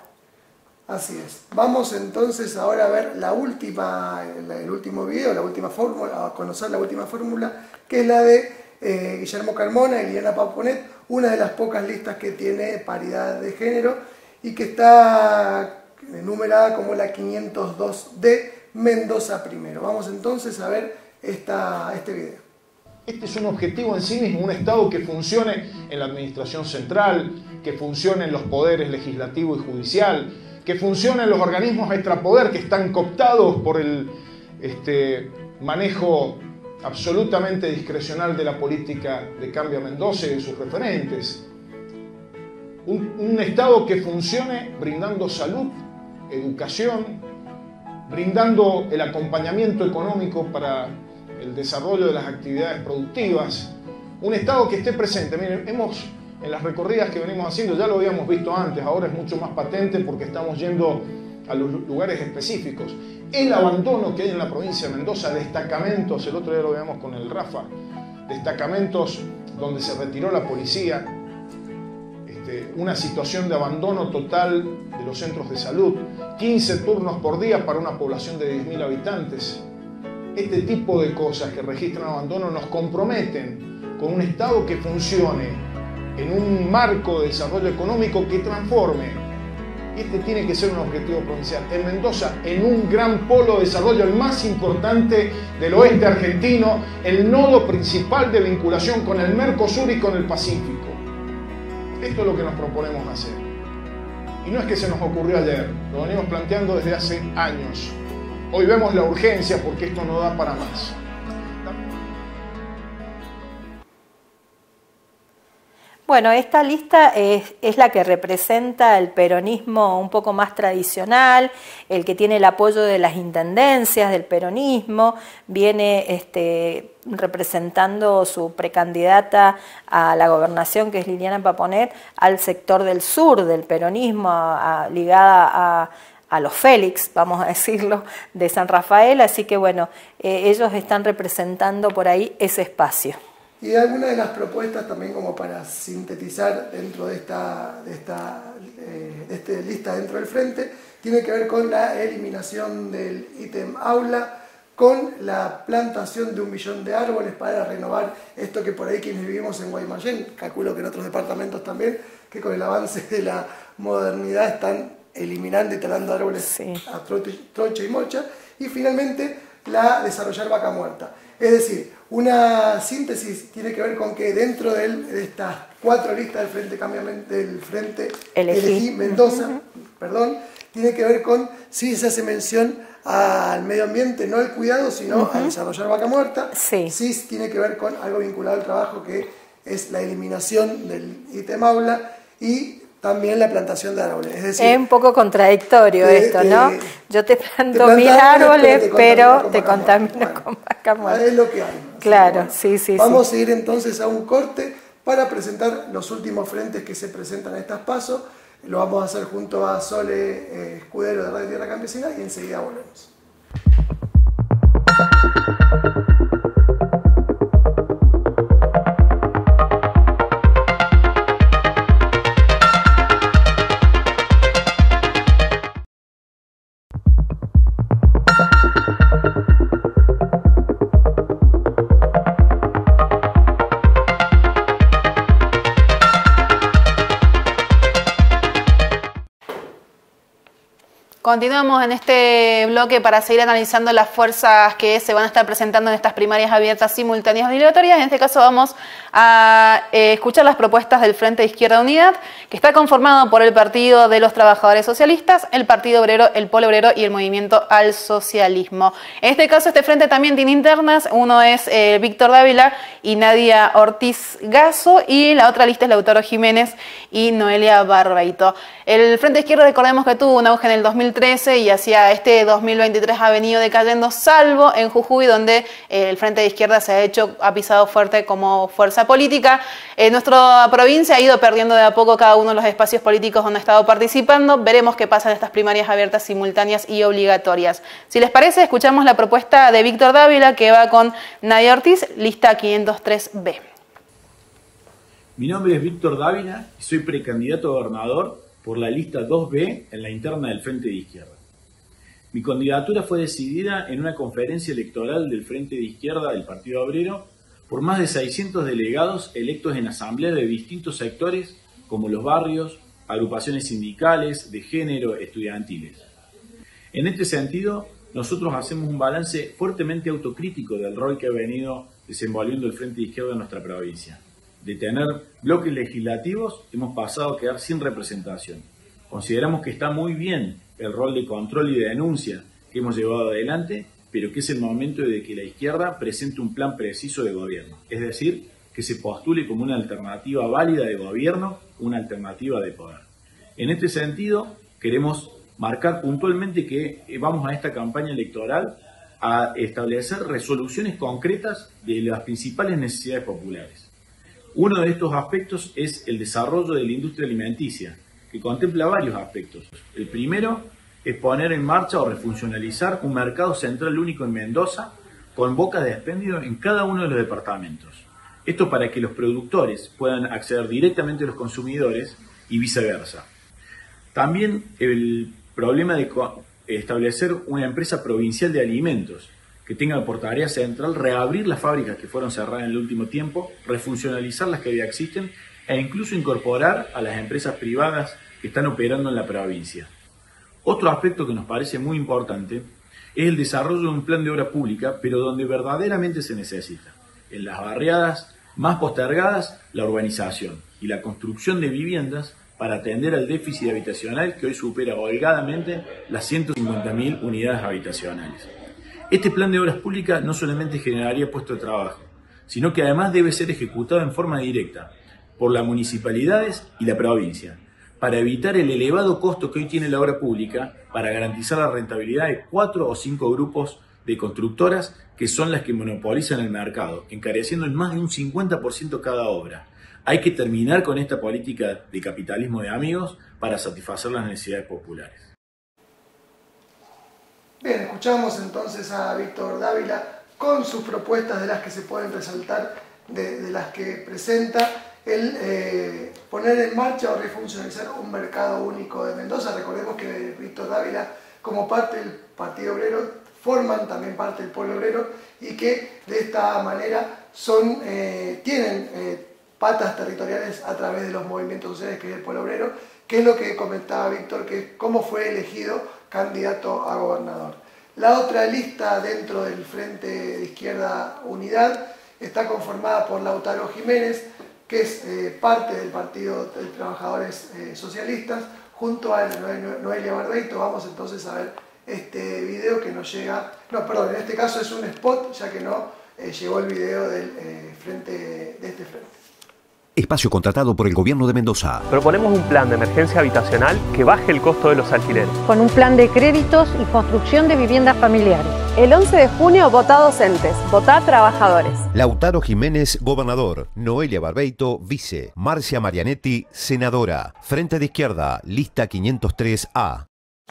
Así es. Vamos entonces ahora a ver la última, el último video, la última fórmula, a conocer la última fórmula, que es la de eh, Guillermo Carmona y Liliana Paponet, una de las pocas listas que tiene paridad de género y que está numerada como la quinientos dos de Mendoza primero. Vamos entonces a ver esta, este video. Este es un objetivo en sí mismo, un Estado que funcione en la administración central, que funcione en los poderes legislativo y judicial, que funcione en los organismos extrapoder que están cooptados por el este manejo absolutamente discrecional de la política de Cambia Mendoza y de sus referentes. Un, un Estado que funcione brindando salud, educación, brindando el acompañamiento económico para el desarrollo de las actividades productivas. Un Estado que esté presente. Miren, hemos, en las recorridas que venimos haciendo, ya lo habíamos visto antes, ahora es mucho más patente porque estamos yendo a los lugares específicos. El abandono que hay en la provincia de Mendoza, destacamentos, el otro día lo veíamos con el Rafa, destacamentos donde se retiró la policía, este, una situación de abandono total de los centros de salud, quince turnos por día para una población de diez mil habitantes. Este tipo de cosas que registran abandono nos comprometen con un Estado que funcione en un marco de desarrollo económico que transforme. Este tiene que ser un objetivo provincial. En Mendoza, en un gran polo de desarrollo, el más importante del oeste argentino, el nodo principal de vinculación con el Mercosur y con el Pacífico. Esto es lo que nos proponemos hacer. Y no es que se nos ocurrió ayer, lo venimos planteando desde hace años. Hoy vemos la urgencia porque esto no da para más. Bueno, esta lista es, es la que representa el peronismo un poco más tradicional, el que tiene el apoyo de las intendencias del peronismo, viene este, representando su precandidata a la gobernación, que es Liliana Paponet, al sector del sur del peronismo, a, a, ligada a... a los Félix, vamos a decirlo, de San Rafael, así que bueno, eh, ellos están representando por ahí ese espacio. Y algunas de las propuestas también como para sintetizar dentro de esta, de esta, eh, de esta lista dentro del frente, tiene que ver con la eliminación del ítem aula, con la plantación de un millón de árboles para renovar esto que por ahí quienes vivimos en Guaymallén, calculo que en otros departamentos también, que con el avance de la modernidad están eliminando y talando árboles sí. a trocha y mocha. Y finalmente la desarrollar vaca muerta. Es decir, una síntesis tiene que ver con que dentro de, él, de estas cuatro listas del Frente, Cambiamente, del frente Elegí, Elegí Mendoza, uh-huh. perdón, tiene que ver con si se hace mención al medio ambiente, no al cuidado, sino uh-huh. a desarrollar vaca muerta. Sí. sí tiene que ver con algo vinculado al trabajo, que es la eliminación del ítem aula y también la plantación de árboles. Es decir, es un poco contradictorio te, esto, te, ¿no? Yo te planto mil árboles, pero te contamino con vaca muerta. Es lo que hay. ¿no? Claro, bueno, sí, sí. Vamos sí. a ir entonces a un corte para presentar los últimos frentes que se presentan en estas pasos. Lo vamos a hacer junto a Sole eh, Escudero de Radio Tierra Campesina y enseguida volvemos. Continuamos en este bloque para seguir analizando las fuerzas que se van a estar presentando en estas primarias abiertas simultáneas obligatorias. En este caso vamos a eh, escuchar las propuestas del Frente de Izquierda Unidad, que está conformado por el Partido de los Trabajadores Socialistas, el Partido Obrero, el Polo Obrero y el Movimiento al Socialismo. En este caso este frente también tiene internas, uno es eh, Víctor Dávila y Nadia Ortiz Gazo, y la otra lista es Lautaro Jiménez y Noelia Barbeito. El Frente de Izquierda, recordemos que tuvo un auge en el dos mil trece y hacia este dos mil veintitrés ha venido decayendo, salvo en Jujuy, donde eh, el Frente de Izquierda se ha hecho, ha pisado fuerte como fuerza política. Eh, nuestra provincia ha ido perdiendo de a poco cada uno de los espacios políticos donde ha estado participando. Veremos qué pasa en estas primarias abiertas, simultáneas y obligatorias. Si les parece, escuchamos la propuesta de Víctor Dávila, que va con Nadia Ortiz, lista quinientos tres B. Mi nombre es Víctor Dávila y soy precandidato a gobernador por la lista dos B en la interna del Frente de Izquierda. Mi candidatura fue decidida en una conferencia electoral del Frente de Izquierda del Partido Obrero por más de seiscientos delegados electos en asamblea de distintos sectores como los barrios, agrupaciones sindicales, de género, estudiantiles. En este sentido, nosotros hacemos un balance fuertemente autocrítico del rol que ha venido desenvolviendo el Frente de Izquierda en nuestra provincia. De tener bloques legislativos, hemos pasado a quedar sin representación. Consideramos que está muy bien el rol de control y de denuncia que hemos llevado adelante, pero que es el momento de que la izquierda presente un plan preciso de gobierno, es decir, que se postule como una alternativa válida de gobierno, una alternativa de poder. En este sentido, queremos marcar puntualmente que vamos a esta campaña electoral a establecer resoluciones concretas de las principales necesidades populares. Uno de estos aspectos es el desarrollo de la industria alimenticia, que contempla varios aspectos. El primero es poner en marcha o refuncionalizar un mercado central único en Mendoza con bocas de expendio en cada uno de los departamentos. Esto para que los productores puedan acceder directamente a los consumidores y viceversa. También el problema de establecer una empresa provincial de alimentos que tenga por tarea central reabrir las fábricas que fueron cerradas en el último tiempo, refuncionalizar las que ya existen e incluso incorporar a las empresas privadas que están operando en la provincia. Otro aspecto que nos parece muy importante es el desarrollo de un plan de obra pública, pero donde verdaderamente se necesita. En las barriadas más postergadas, la urbanización y la construcción de viviendas para atender al déficit habitacional que hoy supera holgadamente las ciento cincuenta mil unidades habitacionales. Este plan de obras públicas no solamente generaría puestos de trabajo, sino que además debe ser ejecutado en forma directa por las municipalidades y la provincia, para evitar el elevado costo que hoy tiene la obra pública, para garantizar la rentabilidad de cuatro o cinco grupos de constructoras que son las que monopolizan el mercado, encareciendo en más de un cincuenta por ciento cada obra. Hay que terminar con esta política de capitalismo de amigos para satisfacer las necesidades populares. Bien, escuchamos entonces a Víctor Dávila con sus propuestas de las que se pueden resaltar, de, de las que presenta, el eh, poner en marcha o refuncionalizar un mercado único de Mendoza. Recordemos que Víctor Dávila, como parte del Partido Obrero, forman también parte del pueblo obrero y que de esta manera son, eh, tienen eh, patas territoriales a través de los movimientos sociales que es el pueblo obrero, que es lo que comentaba Víctor, que cómo fue elegido candidato a gobernador. La otra lista dentro del Frente de Izquierda Unidad está conformada por Lautaro Jiménez, que es eh, parte del Partido de Trabajadores eh, Socialistas, junto a Noelia Barbeito. Vamos entonces a ver este video que nos llega, no, perdón, en este caso es un spot, ya que no eh, llegó el video del eh, frente, de este frente. Espacio contratado por el Gobierno de Mendoza. Proponemos un plan de emergencia habitacional que baje el costo de los alquileres. Con un plan de créditos y construcción de viviendas familiares. El once de junio, votá docentes, votá trabajadores. Lautaro Jiménez, gobernador. Noelia Barbeito, vice. Marcia Marianetti, senadora. Frente de Izquierda, lista quinientos tres A.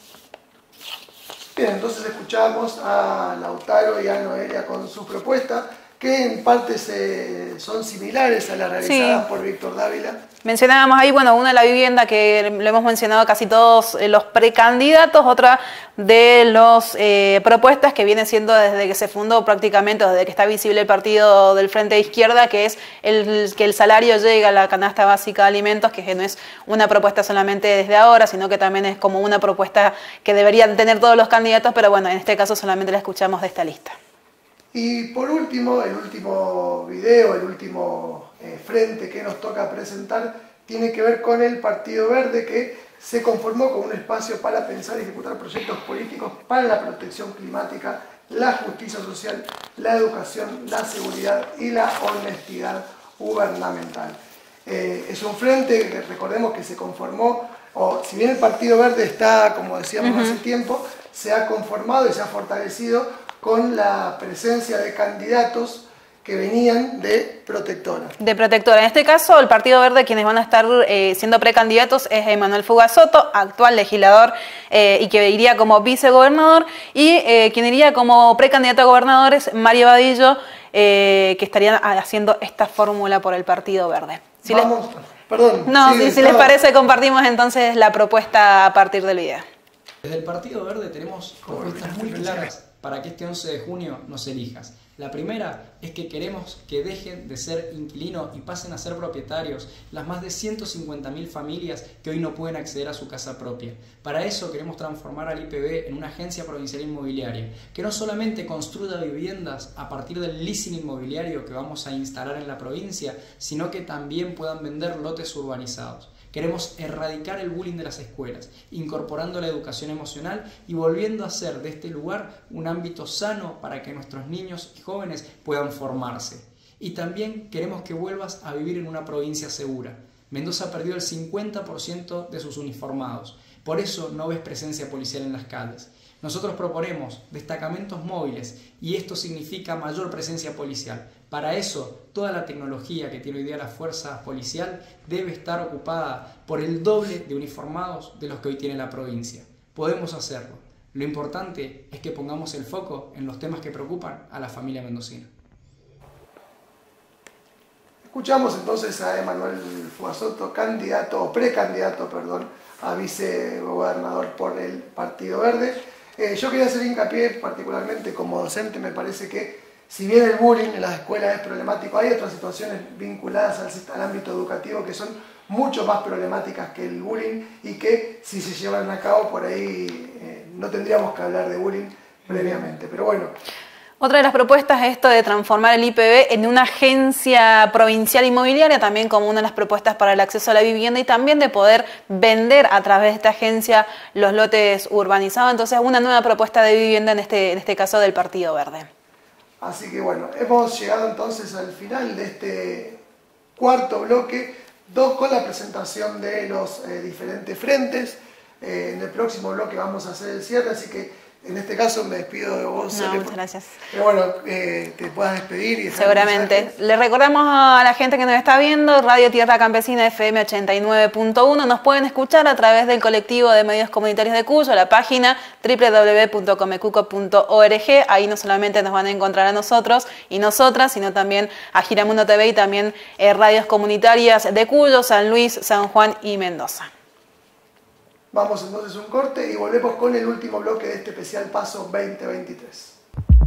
Bien, entonces escuchamos a Lautaro y a Noelia con su propuesta, que en parte se, son similares a las realizadas sí. por Víctor Dávila. Mencionábamos ahí, bueno, una de la vivienda que lo hemos mencionado casi todos eh, los precandidatos, otra de las eh, propuestas que viene siendo desde que se fundó prácticamente, desde que está visible el partido del Frente de Izquierda, que es el, que el salario llegue a la canasta básica de alimentos, que no es una propuesta solamente desde ahora, sino que también es como una propuesta que deberían tener todos los candidatos, pero bueno, en este caso solamente la escuchamos de esta lista. Y por último, el último video, el último eh, frente que nos toca presentar tiene que ver con el Partido Verde, que se conformó como un espacio para pensar y ejecutar proyectos políticos para la protección climática, la justicia social, la educación, la seguridad y la honestidad gubernamental. Eh, es un frente que recordemos que se conformó, o si bien el Partido Verde está, como decíamos uh-huh. hace tiempo, se ha conformado y se ha fortalecido con la presencia de candidatos que venían de Protectora. De Protectora. En este caso, el Partido Verde, quienes van a estar eh, siendo precandidatos es Emanuel Fugasoto, actual legislador eh, y que iría como vicegobernador, y eh, quien iría como precandidato a gobernador es Mario Vadillo, eh, que estarían haciendo esta fórmula por el Partido Verde. Si Vamos, les... perdón. No, sí, si, si les parece, compartimos entonces la propuesta a partir del video. Desde el Partido Verde tenemos propuestas muy claras para que este once de junio nos elijas. La primera es que queremos que dejen de ser inquilinos y pasen a ser propietarios las más de ciento cincuenta mil familias que hoy no pueden acceder a su casa propia. Para eso queremos transformar al I P B en una agencia provincial inmobiliaria que no solamente construya viviendas a partir del leasing inmobiliario que vamos a instalar en la provincia, sino que también puedan vender lotes urbanizados. Queremos erradicar el bullying de las escuelas, incorporando la educación emocional y volviendo a hacer de este lugar un ámbito sano para que nuestros niños y jóvenes puedan formarse. Y también queremos que vuelvas a vivir en una provincia segura. Mendoza perdió el cincuenta por ciento de sus uniformados, por eso no ves presencia policial en las calles. Nosotros proponemos destacamentos móviles y esto significa mayor presencia policial. Para eso, toda la tecnología que tiene hoy día la fuerza policial debe estar ocupada por el doble de uniformados de los que hoy tiene la provincia. Podemos hacerlo. Lo importante es que pongamos el foco en los temas que preocupan a la familia mendocina. Escuchamos entonces a Emanuel Fugazzotto, candidato o precandidato, perdón, a vicegobernador por el Partido Verde. Eh, yo quería hacer hincapié, particularmente como docente, me parece que si bien el bullying en las escuelas es problemático, hay otras situaciones vinculadas al, al ámbito educativo que son mucho más problemáticas que el bullying y que si se llevan a cabo por ahí eh, no tendríamos que hablar de bullying previamente. Pero bueno. Otra de las propuestas es esto de transformar el I P B en una agencia provincial inmobiliaria, también como una de las propuestas para el acceso a la vivienda y también de poder vender a través de esta agencia los lotes urbanizados. Entonces, una nueva propuesta de vivienda en este, en este caso del Partido Verde. Así que bueno, hemos llegado entonces al final de este cuarto bloque, dos con la presentación de los eh, diferentes frentes. Eh, en el próximo bloque vamos a hacer el cierre, así que en este caso me despido de vos. No, muchas gracias. Pero bueno, eh, te puedas despedir. Y seguramente. Le recordamos a la gente que nos está viendo, Radio Tierra Campesina F M ochenta y nueve punto uno. Nos pueden escuchar a través del colectivo de medios comunitarios de Cuyo, la página doble u doble u doble u punto comecuco punto org. Ahí no solamente nos van a encontrar a nosotros y nosotras, sino también a Giramundo T V y también eh, radios comunitarias de Cuyo, San Luis, San Juan y Mendoza. Vamos entonces a un corte y volvemos con el último bloque de este especial Paso veinte veintitrés.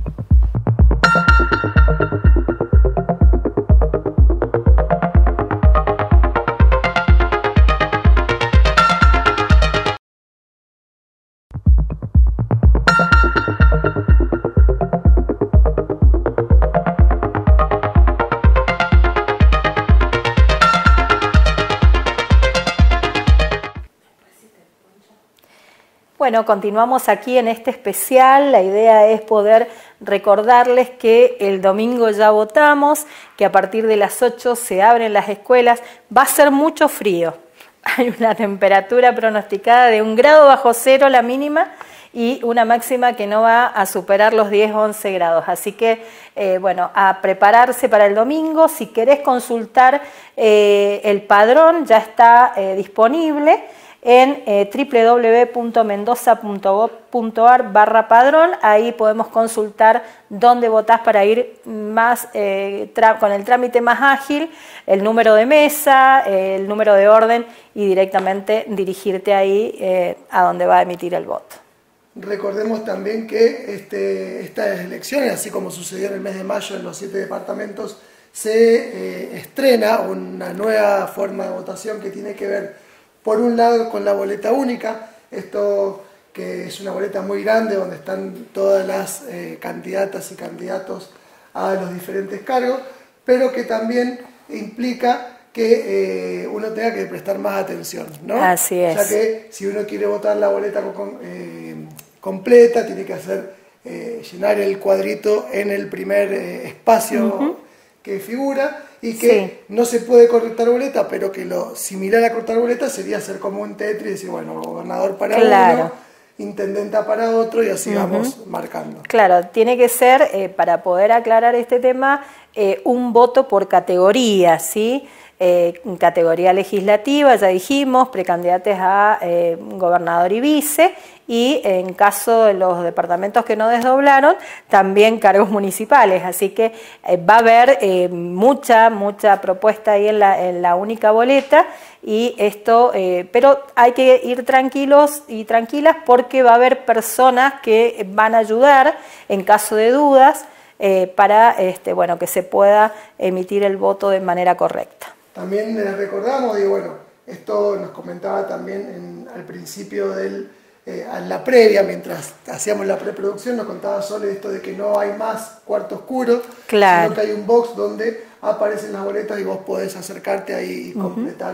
Bueno, continuamos aquí en este especial. La idea es poder recordarles que el domingo ya votamos, que a partir de las ocho se abren las escuelas. Va a ser mucho frío. Hay una temperatura pronosticada de un grado bajo cero la mínima y una máxima que no va a superar los diez o once grados. Así que, eh, bueno, a prepararse para el domingo. Si querés consultar eh, el padrón, ya está eh, disponible en eh, doble u doble u doble u punto mendoza punto gob punto ar barra padrón. Ahí podemos consultar dónde votás para ir más eh, con el trámite más ágil, el número de mesa, eh, el número de orden y directamente dirigirte ahí eh, a donde va a emitir el voto. Recordemos también que este, estas elecciones, así como sucedió en el mes de mayo en los siete departamentos, se eh, estrena una nueva forma de votación que tiene que ver por un lado con la boleta única, esto que es una boleta muy grande donde están todas las eh, candidatas y candidatos a los diferentes cargos, pero que también implica que eh, uno tenga que prestar más atención, ¿no? Así es. O sea que si uno quiere votar la boleta con, eh, completa, tiene que hacer eh, llenar el cuadrito en el primer eh, espacio uh-huh. que figura, y que sí. no se puede cortar boleta, pero que lo similar a cortar boleta sería hacer como un Tetris y decir, bueno, gobernador para claro. uno, intendenta para otro, y así uh-huh. vamos marcando. Claro, tiene que ser, eh, para poder aclarar este tema, eh, un voto por categoría, ¿sí? Eh, categoría legislativa, ya dijimos, precandidatos a eh, gobernador y vice, y en caso de los departamentos que no desdoblaron, también cargos municipales. Así que eh, va a haber eh, mucha, mucha propuesta ahí en la, en la única boleta, y esto, eh, pero hay que ir tranquilos y tranquilas porque va a haber personas que van a ayudar en caso de dudas eh, para este, bueno, que se pueda emitir el voto de manera correcta. También les recordamos, y bueno, esto nos comentaba también en, al principio de eh, la previa, mientras hacíamos la preproducción, nos contaba Sole esto de que no hay más cuarto oscuro, claro. sino que hay un box donde aparecen las boletas y vos podés acercarte ahí y completar uh-huh.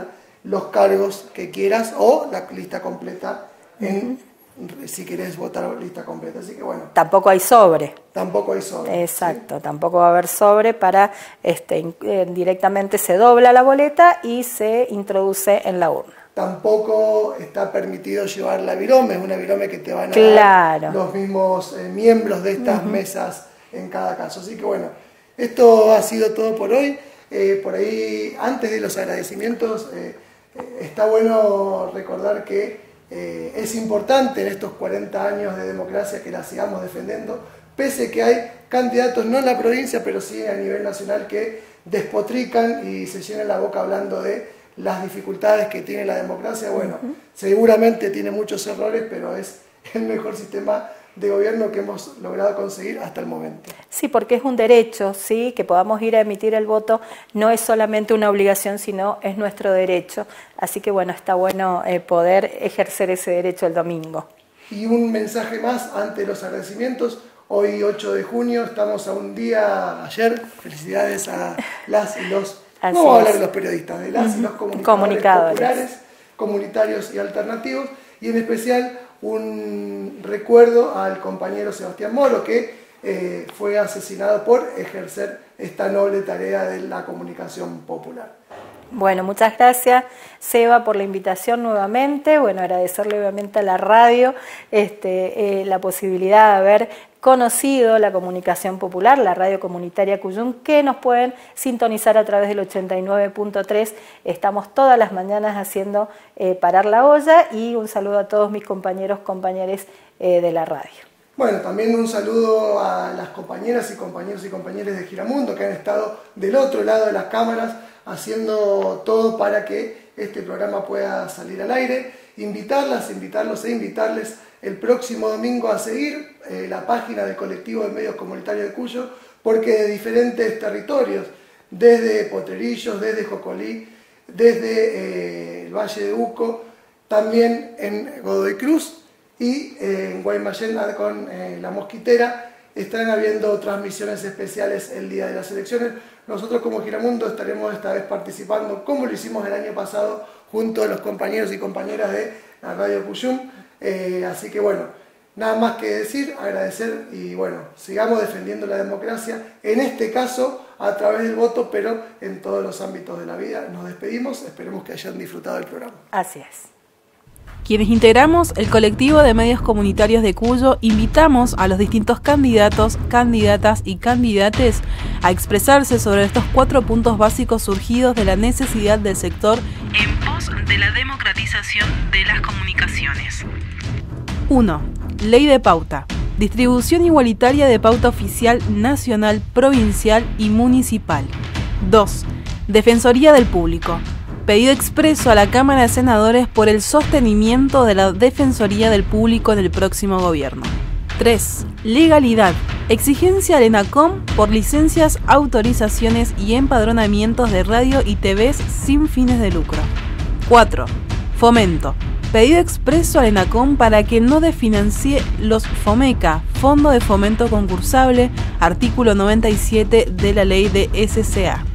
los cargos que quieras o la lista completa en, uh-huh. si querés votar lista completa. Así que bueno. Tampoco hay sobre. Tampoco hay sobre. Exacto, ¿sí? Tampoco va a haber sobre para, este, eh, directamente se dobla la boleta y se introduce en la urna. Tampoco está permitido llevar la virome, es una virome que te van a claro. dar los mismos eh, miembros de estas uh-huh. mesas en cada caso. Así que bueno, esto ha sido todo por hoy. Eh, por ahí, antes de los agradecimientos, eh, eh, está bueno recordar que eh, es importante en estos cuarenta años de democracia que la sigamos defendiendo, pese que hay candidatos, no en la provincia, pero sí a nivel nacional, que despotrican y se llenan la boca hablando de las dificultades que tiene la democracia. Bueno, uh-huh. seguramente tiene muchos errores, pero es el mejor sistema de gobierno que hemos logrado conseguir hasta el momento. Sí, porque es un derecho, sí, que podamos ir a emitir el voto no es solamente una obligación, sino es nuestro derecho. Así que bueno, está bueno eh, poder ejercer ese derecho el domingo. Y un mensaje más antes de los agradecimientos. Hoy, ocho de junio, estamos a un día, ayer, felicidades a las y los... Así no vamos a hablar es. de los periodistas, de las uh-huh. y los comunicadores, comunicadores populares, comunitarios y alternativos, y en especial un recuerdo al compañero Sebastián Moro, que eh, fue asesinado por ejercer esta noble tarea de la comunicación popular. Bueno, muchas gracias, Seba, por la invitación nuevamente. Bueno, agradecerle obviamente a la radio este, eh, la posibilidad de haber conocido la comunicación popular, la radio comunitaria Cuyum, que nos pueden sintonizar a través del ochenta y nueve punto tres. Estamos todas las mañanas haciendo eh, parar la olla, y un saludo a todos mis compañeros, compañeras eh, de la radio. Bueno, también un saludo a las compañeras y compañeros y compañeras de Giramundo que han estado del otro lado de las cámaras haciendo todo para que este programa pueda salir al aire. Invitarlas, invitarlos e invitarles el próximo domingo a seguir eh, la página del colectivo de medios comunitarios de Cuyo, porque de diferentes territorios, desde Potrerillos, desde Jocolí, desde eh, el Valle de Uco, también en Godoy Cruz y eh, en Guaymallén con eh, La Mosquitera, estarán habiendo transmisiones especiales el día de las elecciones. Nosotros como Giramundo estaremos esta vez participando, como lo hicimos el año pasado, junto a los compañeros y compañeras de la Radio Cuyum. Eh, así que bueno, nada más que decir, agradecer y bueno, sigamos defendiendo la democracia, en este caso a través del voto, pero en todos los ámbitos de la vida. Nos despedimos, esperemos que hayan disfrutado del programa. Así es. Quienes integramos el colectivo de medios comunitarios de Cuyo invitamos a los distintos candidatos, candidatas y candidates a expresarse sobre estos cuatro puntos básicos surgidos de la necesidad del sector en pos de la democratización de las comunicaciones. uno. Ley de pauta. Distribución igualitaria de pauta oficial nacional, provincial y municipal. dos. Defensoría del Público. Pedido expreso a la Cámara de Senadores por el sostenimiento de la Defensoría del Público en el próximo gobierno. tres. Legalidad. Exigencia al ENACOM por licencias, autorizaciones y empadronamientos de radio y T Vs sin fines de lucro. cuatro. Fomento. Pedido expreso al ENACOM para que no desfinancie los FOMECA, Fondo de Fomento Concursable, artículo noventa y siete de la Ley de S C A.